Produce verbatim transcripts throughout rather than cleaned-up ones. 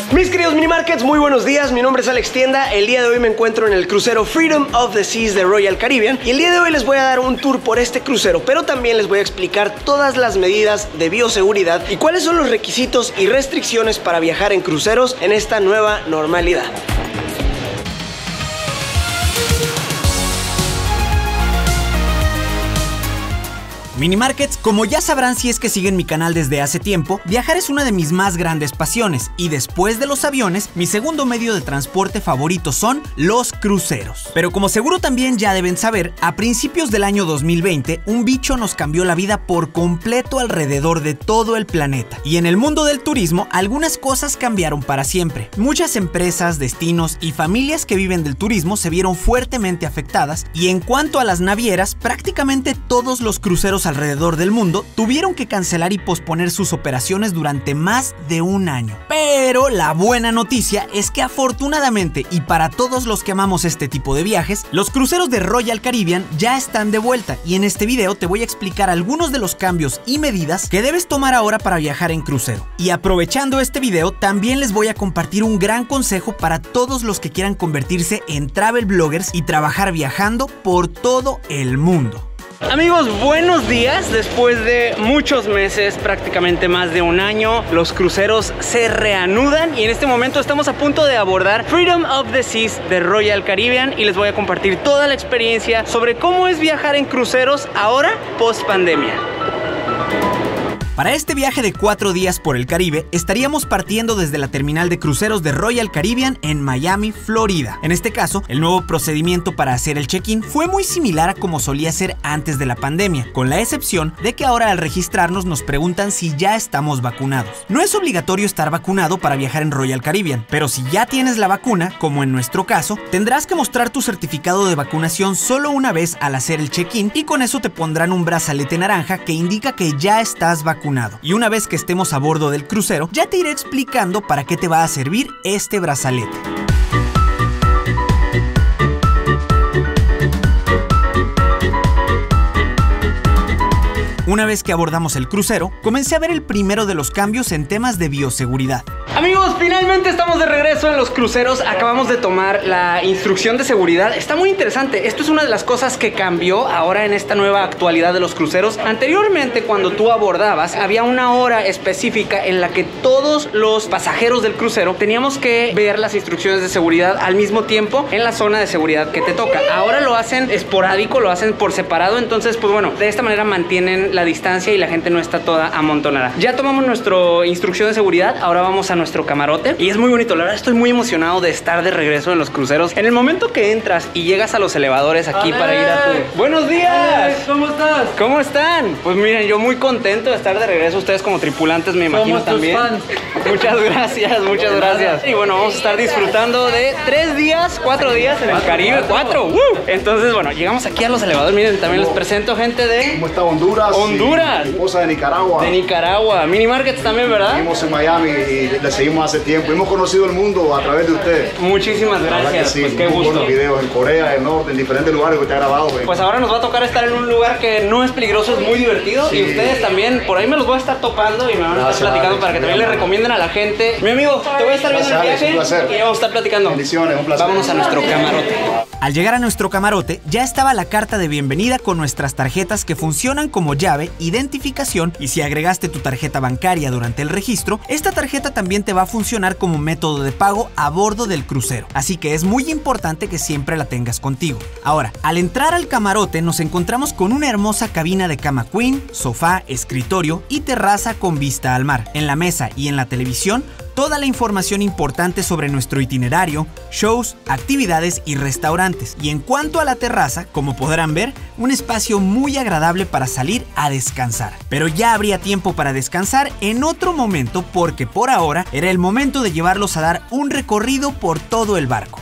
Mis queridos Mini Markets, muy buenos días, mi nombre es Alex Tienda. El día de hoy me encuentro en el crucero Freedom of the Seas de Royal Caribbean y el día de hoy les voy a dar un tour por este crucero, pero también les voy a explicar todas las medidas de bioseguridad y cuáles son los requisitos y restricciones para viajar en cruceros en esta nueva normalidad. Mini Markets, como ya sabrán si es que siguen mi canal desde hace tiempo, viajar es una de mis más grandes pasiones y después de los aviones, mi segundo medio de transporte favorito son los cruceros. Pero como seguro también ya deben saber, a principios del año dos mil veinte, un bicho nos cambió la vida por completo alrededor de todo el planeta. Y en el mundo del turismo, algunas cosas cambiaron para siempre. Muchas empresas, destinos y familias que viven del turismo se vieron fuertemente afectadas y en cuanto a las navieras, prácticamente todos los cruceros alrededor del mundo tuvieron que cancelar y posponer sus operaciones durante más de un año. Pero la buena noticia es que afortunadamente y para todos los que amamos este tipo de viajes, los cruceros de Royal Caribbean ya están de vuelta y en este video te voy a explicar algunos de los cambios y medidas que debes tomar ahora para viajar en crucero. Y aprovechando este video también les voy a compartir un gran consejo para todos los que quieran convertirse en travel bloggers y trabajar viajando por todo el mundo. Amigos, buenos días. Después de muchos meses, prácticamente más de un año, los cruceros se reanudan y en este momento estamos a punto de abordar Freedom of the Seas de Royal Caribbean y les voy a compartir toda la experiencia sobre cómo es viajar en cruceros ahora post pandemia. Para este viaje de cuatro días por el Caribe, estaríamos partiendo desde la terminal de cruceros de Royal Caribbean en Miami, Florida. En este caso, el nuevo procedimiento para hacer el check-in fue muy similar a como solía ser antes de la pandemia, con la excepción de que ahora al registrarnos nos preguntan si ya estamos vacunados. No es obligatorio estar vacunado para viajar en Royal Caribbean, pero si ya tienes la vacuna, como en nuestro caso, tendrás que mostrar tu certificado de vacunación solo una vez al hacer el check-in y con eso te pondrán un brazalete naranja que indica que ya estás vacunado. Y una vez que estemos a bordo del crucero, ya te iré explicando para qué te va a servir este brazalete. Una vez que abordamos el crucero, comencé a ver el primero de los cambios en temas de bioseguridad. Amigos, finalmente estamos de regreso en los cruceros. Acabamos de tomar la instrucción de seguridad. Está muy interesante. Esto es una de las cosas que cambió ahora en esta nueva actualidad de los cruceros. Anteriormente, cuando tú abordabas, había una hora específica en la que todos los pasajeros del crucero teníamos que ver las instrucciones de seguridad al mismo tiempo en la zona de seguridad que te toca. Ahora lo hacen esporádico, lo hacen por separado. Entonces, pues bueno, de esta manera mantienen la distancia y la gente no está toda amontonada. Ya tomamos nuestra instrucción de seguridad. Ahora vamos a nuestro nuestro camarote y es muy bonito. La verdad estoy muy emocionado de estar de regreso en los cruceros. En el momento que entras y llegas a los elevadores aquí Ale. para ir a tu... ¡Buenos días! Ale, ¿cómo estás? ¿Cómo están? Pues miren, yo muy contento de estar de regreso. Ustedes como tripulantes me imagino Somos también. Tus fans. Muchas gracias, muchas gracias. Y bueno, vamos a estar disfrutando de tres días, cuatro días en el Caribe. ¡Cuatro! ¡Uh! Entonces, bueno, llegamos aquí a los elevadores. Miren, también les presento gente de... ¿Cómo está Honduras? Honduras. Mi esposa de Nicaragua. De Nicaragua. Mini Markets también, ¿verdad? Vivimos en Miami y le seguimos hace tiempo. Hemos conocido el mundo a través de ustedes. Muchísimas gracias. Sí, pues qué muy gusto. buenos videos en Corea, en Norte, en diferentes lugares que usted ha grabado. Güey. Pues ahora nos va a tocar estar en un lugar que no es peligroso, es muy divertido. Sí. Y ustedes también, por ahí me los voy a estar topando y me van a estar Gracias, platicando Alex, para que también le recomienden a la gente. Mi amigo, te voy a estar viendo en el Alex, viaje un placer. y vamos a estar platicando. Bendiciones, un placer. Vámonos a nuestro camarote. Al llegar a nuestro camarote, ya estaba la carta de bienvenida con nuestras tarjetas que funcionan como llave, identificación y si agregaste tu tarjeta bancaria durante el registro, esta tarjeta también te va a funcionar como método de pago a bordo del crucero. Así que es muy importante que siempre la tengas contigo. Ahora, al entrar al camarote nos encontramos con una hermosa cabina de cama queen, sofá, escritorio y terraza con vista al mar. En la mesa y en la televisión, toda la información importante sobre nuestro itinerario, shows, actividades y restaurantes. Y en cuanto a la terraza, como podrán ver, un espacio muy agradable para salir a descansar. Pero ya habría tiempo para descansar en otro momento porque por ahora era el momento de llevarlos a dar un recorrido por todo el barco.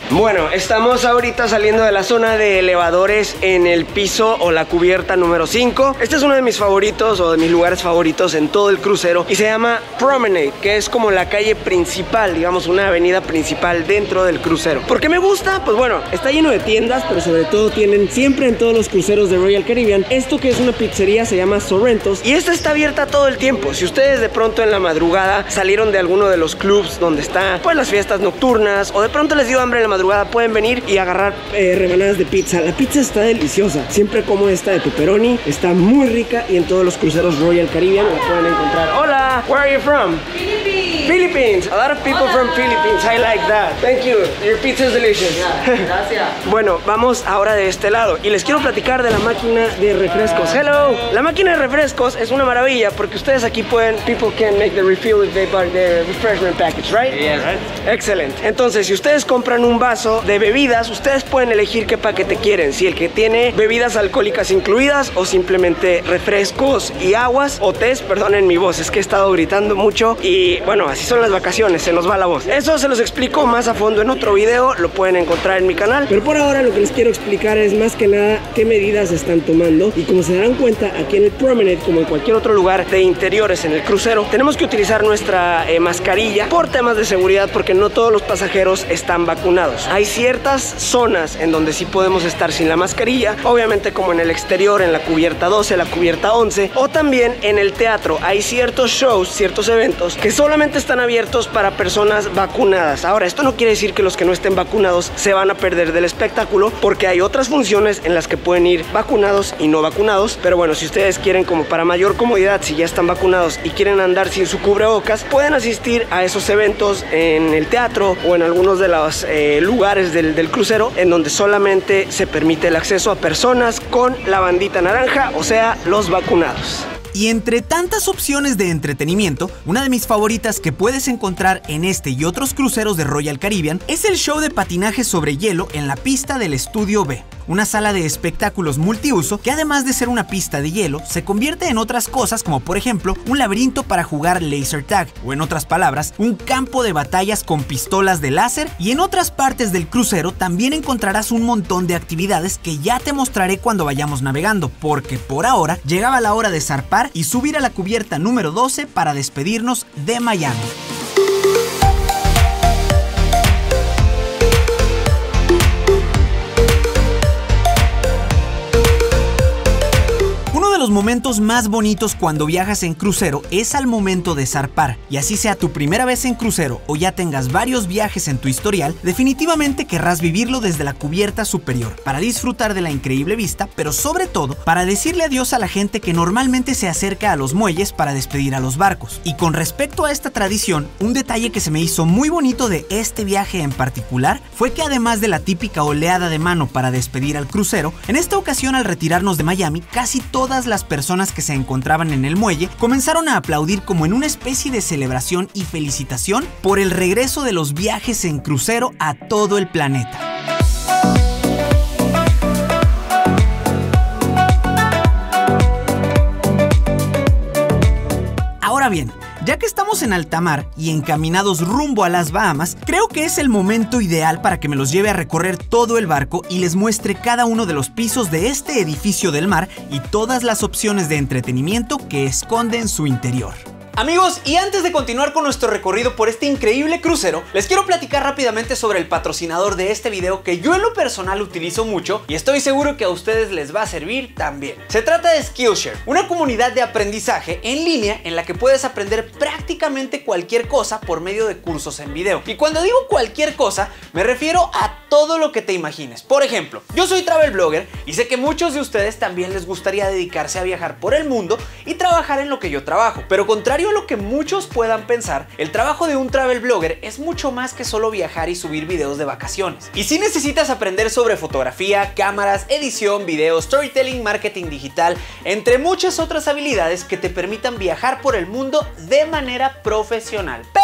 Bueno, estamos ahorita saliendo de la zona de elevadores en el piso o la cubierta número cinco. Este es uno de mis favoritos o de mis lugares favoritos en todo el crucero y se llama Promenade, que es como la calle principal, digamos una avenida principal dentro del crucero. ¿Por qué me gusta? Pues bueno, está lleno de tiendas, pero sobre todo tienen siempre en todos los cruceros de Royal Caribbean esto que es una pizzería, se llama Sorrentos, y esta está abierta todo el tiempo. Si ustedes de pronto en la madrugada salieron de alguno de los clubs donde están pues las fiestas nocturnas o de pronto les dio hambre en la madrugada, pueden venir y agarrar eh, rebanadas de pizza. La pizza está deliciosa, siempre como esta de pepperoni, está muy rica y en todos los cruceros Royal Caribbean la pueden encontrar. Hola, where are you from? Philippines. Philippines. A lot of people Hola. From Philippines. I like that. Thank you. Your pizza is delicious. Yeah, gracias. Bueno, vamos ahora de este lado y les quiero platicar de la máquina de refrescos. Hello. La máquina de refrescos es una maravilla porque ustedes aquí pueden, people can make the refill if they buy the refreshment package, right? Yeah, right. Excellent. Entonces, si ustedes compran un vaso de bebidas, ustedes pueden elegir qué paquete quieren, si el que tiene bebidas alcohólicas incluidas o simplemente refrescos y aguas o tés. Perdonen mi voz, es que he estado gritando mucho y bueno, así son las vacaciones, se nos va la voz. Eso se los explico más a fondo en otro video, lo pueden encontrar en mi canal, pero por ahora lo que les quiero explicar es más que nada qué medidas están tomando. Y como se darán cuenta, aquí en el Promenade, como en cualquier otro lugar de interiores en el crucero, tenemos que utilizar nuestra eh, mascarilla por temas de seguridad, porque no todos los pasajeros están vacunados. Hay ciertas zonas en donde sí podemos estar sin la mascarilla, obviamente como en el exterior, en la cubierta doce, la cubierta once, o también en el teatro. Hay ciertos shows, ciertos eventos que solamente están abiertos para personas vacunadas. Ahora, esto no quiere decir que los que no estén vacunados se van a perder del espectáculo, porque hay otras funciones en las que pueden ir vacunados y no vacunados. Pero bueno, si ustedes quieren, como para mayor comodidad, si ya están vacunados y quieren andar sin su cubrebocas, pueden asistir a esos eventos en el teatro o en algunos de los eh, lugares del, del crucero en donde solamente se permite el acceso a personas con la bandita naranja, o sea, los vacunados. Y entre tantas opciones de entretenimiento, una de mis favoritas que puedes encontrar en este y otros cruceros de Royal Caribbean es el show de patinaje sobre hielo en la pista del Estudio B. Una sala de espectáculos multiuso que, además de ser una pista de hielo, se convierte en otras cosas, como por ejemplo un laberinto para jugar laser tag, o en otras palabras, un campo de batallas con pistolas de láser. Y en otras partes del crucero también encontrarás un montón de actividades que ya te mostraré cuando vayamos navegando, porque por ahora llegaba la hora de zarpar y subir a la cubierta número doce para despedirnos de Miami. Uno de los momentos más bonitos cuando viajas en crucero es al momento de zarpar, y así sea tu primera vez en crucero o ya tengas varios viajes en tu historial, definitivamente querrás vivirlo desde la cubierta superior, para disfrutar de la increíble vista, pero sobre todo para decirle adiós a la gente que normalmente se acerca a los muelles para despedir a los barcos. Y con respecto a esta tradición, un detalle que se me hizo muy bonito de este viaje en particular fue que, además de la típica oleada de mano para despedir al crucero, en esta ocasión, al retirarnos de Miami, casi todas las personas que se encontraban en el muelle comenzaron a aplaudir como en una especie de celebración y felicitación por el regreso de los viajes en crucero a todo el planeta. Ahora bien, ya que estamos en alta mar y encaminados rumbo a las Bahamas, creo que es el momento ideal para que me los lleve a recorrer todo el barco y les muestre cada uno de los pisos de este edificio del mar y todas las opciones de entretenimiento que esconde en su interior. Amigos, y antes de continuar con nuestro recorrido por este increíble crucero, les quiero platicar rápidamente sobre el patrocinador de este video que yo en lo personal utilizo mucho y estoy seguro que a ustedes les va a servir también. Se trata de Skillshare, una comunidad de aprendizaje en línea en la que puedes aprender prácticamente cualquier cosa por medio de cursos en video. Y cuando digo cualquier cosa, me refiero a todo lo que te imagines. Por ejemplo, yo soy travel blogger y sé que muchos de ustedes también les gustaría dedicarse a viajar por el mundo y trabajar en lo que yo trabajo, pero contrario a lo que muchos puedan pensar, el trabajo de un travel blogger es mucho más que solo viajar y subir videos de vacaciones. Y si necesitas aprender sobre fotografía, cámaras, edición, video, storytelling, marketing digital, entre muchas otras habilidades que te permitan viajar por el mundo de manera profesional. Pero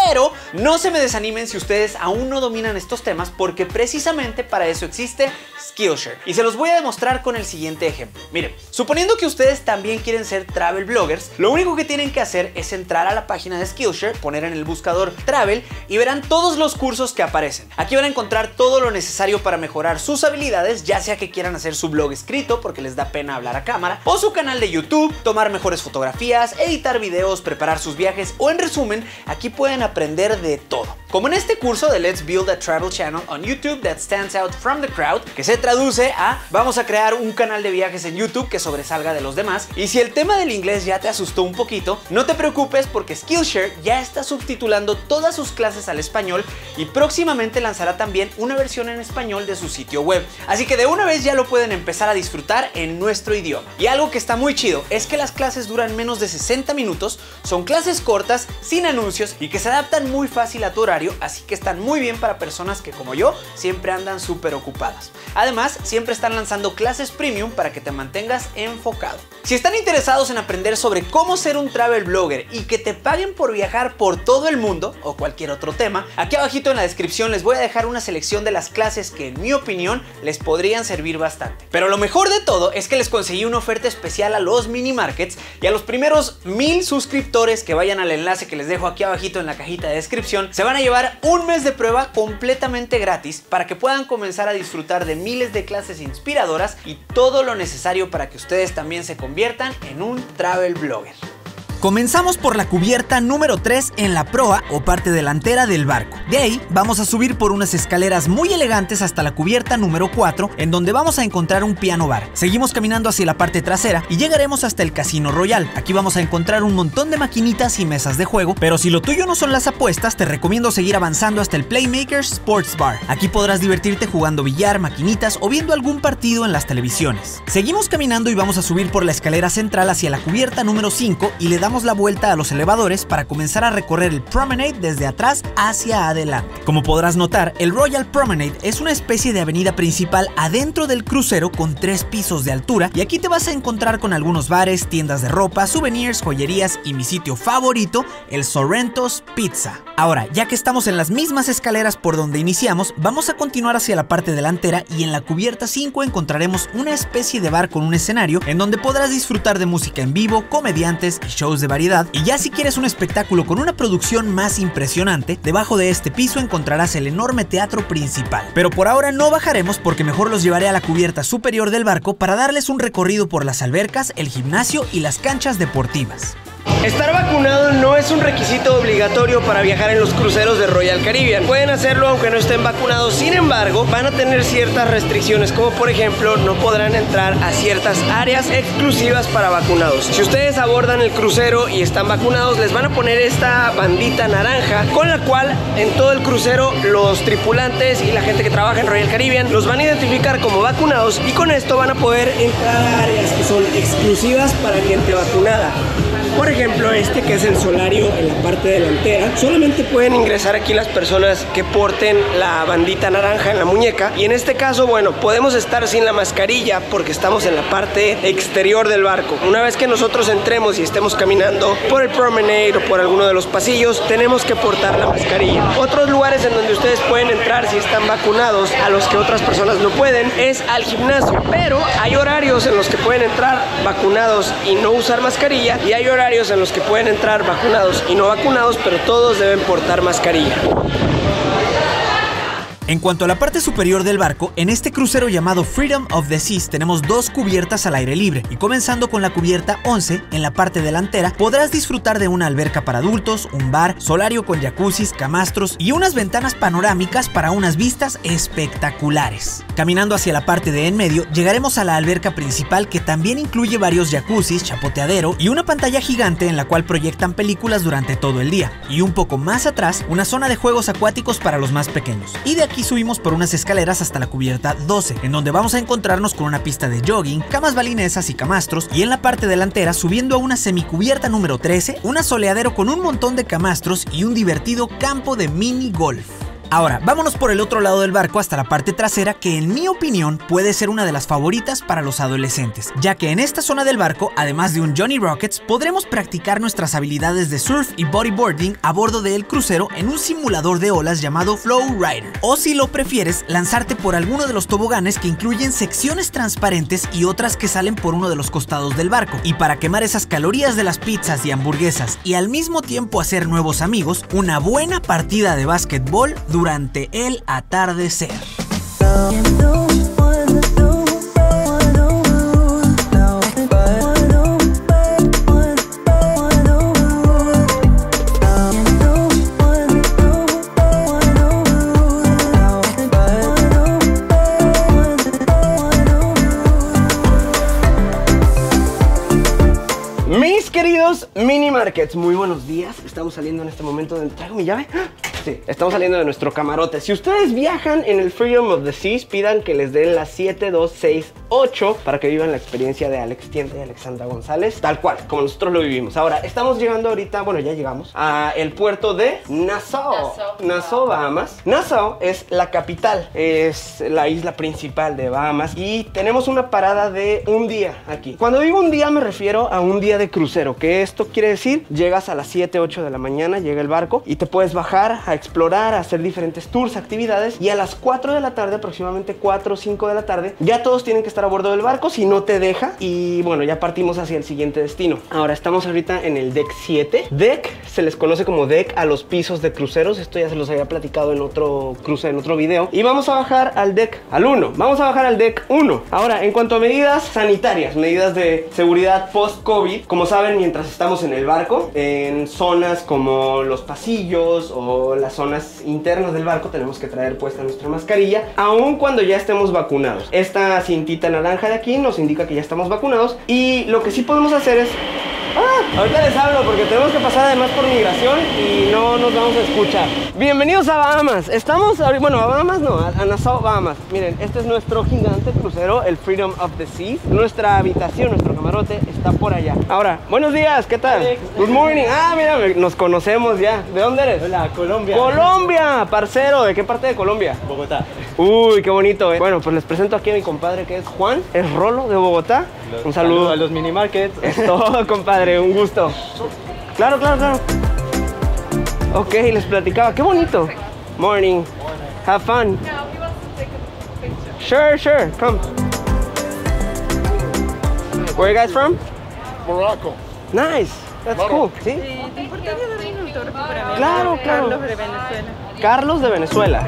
Pero no se me desanimen si ustedes aún no dominan estos temas, porque precisamente para eso existe Skillshare. Y se los voy a demostrar con el siguiente ejemplo. Miren, suponiendo que ustedes también quieren ser travel bloggers, lo único que tienen que hacer es entrar a la página de Skillshare, poner en el buscador travel y verán todos los cursos que aparecen. Aquí van a encontrar todo lo necesario para mejorar sus habilidades, ya sea que quieran hacer su blog escrito porque les da pena hablar a cámara, o su canal de YouTube, tomar mejores fotografías, editar videos, preparar sus viajes, o en resumen, aquí pueden aprender de todo. Como en este curso de Let's Build a Travel Channel on YouTube that stands out from the crowd, que se traduce a vamos a crear un canal de viajes en YouTube que sobresalga de los demás. Y si el tema del inglés ya te asustó un poquito, no te preocupes porque Skillshare ya está subtitulando todas sus clases al español y próximamente lanzará también una versión en español de su sitio web. Así que de una vez ya lo pueden empezar a disfrutar en nuestro idioma. Y algo que está muy chido es que las clases duran menos de sesenta minutos, son clases cortas, sin anuncios y que se adaptan muy fácil a tu horario, así que están muy bien para personas que como yo siempre andan súper ocupadas. Además, siempre están lanzando clases premium para que te mantengas enfocado. Si están interesados en aprender sobre cómo ser un travel blogger y que te paguen por viajar por todo el mundo o cualquier otro tema, aquí abajito en la descripción les voy a dejar una selección de las clases que en mi opinión les podrían servir bastante. Pero lo mejor de todo es que les conseguí una oferta especial a los mini markets y a los primeros mil suscriptores que vayan al enlace que les dejo aquí abajito en la cajita de descripción se van a llevar un mes de prueba completamente gratis para que puedan comenzar a disfrutar de miles de clases inspiradoras y todo lo necesario para que ustedes también se conviertan en un travel blogger. Comenzamos por la cubierta número tres en la proa o parte delantera del barco. De ahí vamos a subir por unas escaleras muy elegantes hasta la cubierta número cuatro, en donde vamos a encontrar un piano bar. Seguimos caminando hacia la parte trasera y llegaremos hasta el Casino Royal. Aquí vamos a encontrar un montón de maquinitas y mesas de juego, pero si lo tuyo no son las apuestas, te recomiendo seguir avanzando hasta el Playmakers Sports Bar. Aquí podrás divertirte jugando billar, maquinitas o viendo algún partido en las televisiones. Seguimos caminando y vamos a subir por la escalera central hacia la cubierta número cinco y le damos la vuelta a los elevadores para comenzar a recorrer el Promenade desde atrás hacia adelante. Como podrás notar, el Royal Promenade es una especie de avenida principal adentro del crucero con tres pisos de altura y aquí te vas a encontrar con algunos bares, tiendas de ropa, souvenirs, joyerías y mi sitio favorito, el Sorrento's Pizza. Ahora, ya que estamos en las mismas escaleras por donde iniciamos, vamos a continuar hacia la parte delantera y en la cubierta cinco encontraremos una especie de bar con un escenario en donde podrás disfrutar de música en vivo, comediantes y shows de variedad. Y ya si quieres un espectáculo con una producción más impresionante, debajo de este piso encontrarás el enorme teatro principal. Pero por ahora no bajaremos porque mejor los llevaré a la cubierta superior del barco para darles un recorrido por las albercas, el gimnasio y las canchas deportivas. Estar vacunado no es un requisito obligatorio para viajar en los cruceros de Royal Caribbean. Pueden hacerlo aunque no estén vacunados, sin embargo, van a tener ciertas restricciones, como por ejemplo, no podrán entrar a ciertas áreas exclusivas para vacunados. Si ustedes abordan el crucero y están vacunados, les van a poner esta bandita naranja, con la cual en todo el crucero los tripulantes y la gente que trabaja en Royal Caribbean los van a identificar como vacunados y con esto van a poder entrar a áreas que son exclusivas para gente vacunada. Por ejemplo, este que es el solario en la parte delantera, solamente pueden ingresar aquí las personas que porten la bandita naranja en la muñeca. Y en este caso, bueno, podemos estar sin la mascarilla porque estamos en la parte exterior del barco. Una vez que nosotros entremos y estemos caminando por el promenade o por alguno de los pasillos, tenemos que portar la mascarilla. Otros lugares en donde ustedes pueden entrar si están vacunados, a los que otras personas no pueden, es al gimnasio. Pero hay horarios en los que pueden entrar vacunados y no usar mascarilla, y hay horarios en los que pueden entrar vacunados y no vacunados, pero todos deben portar mascarilla. En cuanto a la parte superior del barco, en este crucero llamado Freedom of the Seas tenemos dos cubiertas al aire libre y comenzando con la cubierta once, en la parte delantera podrás disfrutar de una alberca para adultos, un bar, solario con jacuzzis, camastros y unas ventanas panorámicas para unas vistas espectaculares. Caminando hacia la parte de en medio, llegaremos a la alberca principal que también incluye varios jacuzzis, chapoteadero y una pantalla gigante en la cual proyectan películas durante todo el día. Y un poco más atrás, una zona de juegos acuáticos para los más pequeños. Y de aquí subimos por unas escaleras hasta la cubierta doce, en donde vamos a encontrarnos con una pista de jogging, camas balinesas y camastros, y en la parte delantera, subiendo a una semicubierta número trece, un asoleadero con un montón de camastros y un divertido campo de mini golf. Ahora, vámonos por el otro lado del barco hasta la parte trasera, que en mi opinión puede ser una de las favoritas para los adolescentes, ya que en esta zona del barco, además de un Johnny Rockets, podremos practicar nuestras habilidades de surf y bodyboarding a bordo del crucero en un simulador de olas llamado Flow Rider, o si lo prefieres, lanzarte por alguno de los toboganes que incluyen secciones transparentes y otras que salen por uno de los costados del barco. Y para quemar esas calorías de las pizzas y hamburguesas y al mismo tiempo hacer nuevos amigos, una buena partida de básquetbol durante el atardecer. Mis queridos mini markets, muy buenos días. Estamos saliendo en este momento de... ¿Traigo mi llave? Sí, estamos saliendo de nuestro camarote. Si ustedes viajan en el Freedom of the Seas, pidan que les den las siete dos seis ocho para que vivan la experiencia de Alex Tienda y Alexandra González, tal cual, como nosotros lo vivimos. Ahora, estamos llegando ahorita, bueno, ya llegamos a el puerto de Nassau. Nassau, Nassau, Bahamas. Nassau es la capital, es la isla principal de Bahamas y tenemos una parada de un día aquí. Cuando digo un día me refiero a un día de crucero, que esto quiere decir, llegas a las siete, ocho de la mañana, llega el barco y te puedes bajar a explorar, a hacer diferentes tours, actividades, y a las cuatro de la tarde, aproximadamente cuatro o cinco de la tarde, ya todos tienen que estar a bordo del barco, si no te deja, y bueno, ya partimos hacia el siguiente destino. Ahora, estamos ahorita en el deck siete. Deck se les conoce como deck a los pisos de cruceros, esto ya se los había platicado en otro cruce, en otro video, y vamos a bajar al deck, al uno, vamos a bajar al deck uno. Ahora, en cuanto a medidas sanitarias, medidas de seguridad post-COVID, como saben, mientras estamos en el barco, en zonas como los pasillos o las zonas internas del barco, tenemos que traer puesta nuestra mascarilla, aun cuando ya estemos vacunados. Esta cintita naranja de aquí nos indica que ya estamos vacunados, y lo que sí podemos hacer es... Ah, ahorita les hablo porque tenemos que pasar además por migración y no nos vamos a escuchar. Bienvenidos a Bahamas. Estamos, bueno, a Bahamas no, a, a Nassau, Bahamas. Miren, este es nuestro gigante crucero, el Freedom of the Seas. Nuestra habitación, nuestro camarote está por allá. Ahora, buenos días, ¿qué tal? Good morning. Ah, mira, nos conocemos ya. ¿De dónde eres? Hola, Colombia. Colombia, parcero. ¿De qué parte de Colombia? Bogotá. Uy, qué bonito, eh. Bueno, pues les presento aquí a mi compadre, que es Juan, es Rolo de Bogotá. Un saludo, saludo a los mini markets. Es todo, compadre, un gusto. Claro, claro, claro. Ok, les platicaba, qué bonito. Morning. Have fun. Sure, sure, come. Where are you guys from? Morocco. Nice, that's cool. ¿Sí? ¿Te importaría darme un autógrafo para mí? Claro, claro. Carlos de Venezuela. Carlos de Venezuela.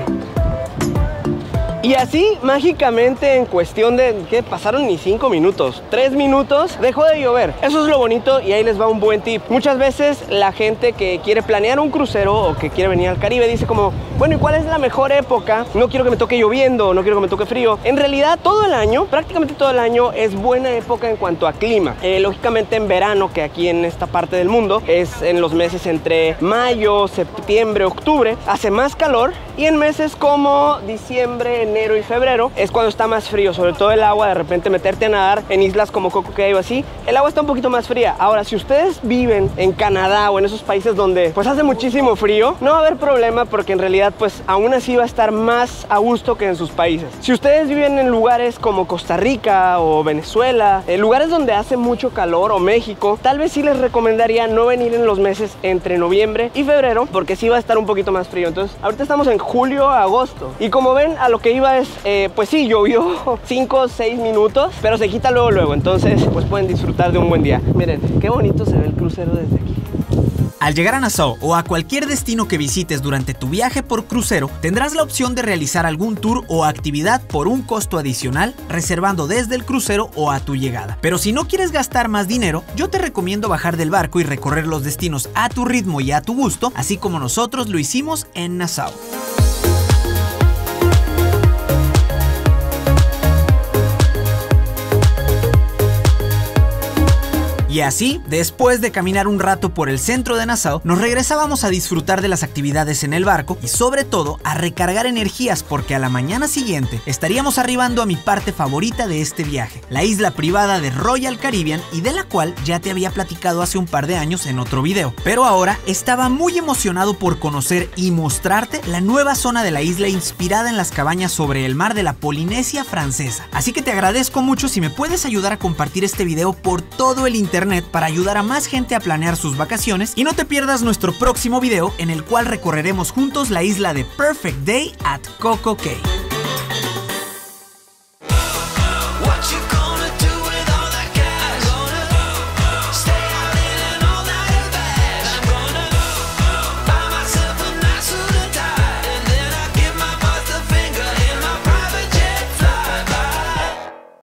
Y así, mágicamente, en cuestión de, ¿qué? Pasaron ni cinco minutos, tres minutos, dejó de llover. Eso es lo bonito, y ahí les va un buen tip. Muchas veces la gente que quiere planear un crucero o que quiere venir al Caribe dice como, bueno, ¿y cuál es la mejor época? No quiero que me toque lloviendo, no quiero que me toque frío. En realidad, todo el año, prácticamente todo el año, es buena época en cuanto a clima. Eh, lógicamente en verano, que aquí en esta parte del mundo, es en los meses entre mayo, septiembre, octubre, hace más calor, y en meses como diciembre, enero y febrero es cuando está más frío, sobre todo el agua. De repente meterte a nadar en islas como Coco Cay o así, el agua está un poquito más fría. Ahora, si ustedes viven en Canadá o en esos países donde pues hace muchísimo frío, no va a haber problema, porque en realidad pues aún así va a estar más a gusto que en sus países. Si ustedes viven en lugares como Costa Rica o Venezuela, en lugares donde hace mucho calor, o México, tal vez sí les recomendaría no venir en los meses entre noviembre y febrero, porque sí va a estar un poquito más frío. Entonces ahorita estamos en julio, agosto, y como ven, a lo que iba es Eh, pues sí, llovió cinco o seis minutos, pero se quita luego luego, entonces pues pueden disfrutar de un buen día. Miren, qué bonito se ve el crucero desde aquí. Al llegar a Nassau o a cualquier destino que visites durante tu viaje por crucero, tendrás la opción de realizar algún tour o actividad por un costo adicional, reservando desde el crucero o a tu llegada. Pero si no quieres gastar más dinero, yo te recomiendo bajar del barco y recorrer los destinos a tu ritmo y a tu gusto, así como nosotros lo hicimos en Nassau. Y así, después de caminar un rato por el centro de Nassau, nos regresábamos a disfrutar de las actividades en el barco y sobre todo a recargar energías, porque a la mañana siguiente estaríamos arribando a mi parte favorita de este viaje, la isla privada de Royal Caribbean, y de la cual ya te había platicado hace un par de años en otro video. Pero ahora estaba muy emocionado por conocer y mostrarte la nueva zona de la isla inspirada en las cabañas sobre el mar de la Polinesia francesa. Así que te agradezco mucho si me puedes ayudar a compartir este video por todo el internet para ayudar a más gente a planear sus vacaciones, y no te pierdas nuestro próximo video en el cual recorreremos juntos la isla de Perfect Day at Coco Cay.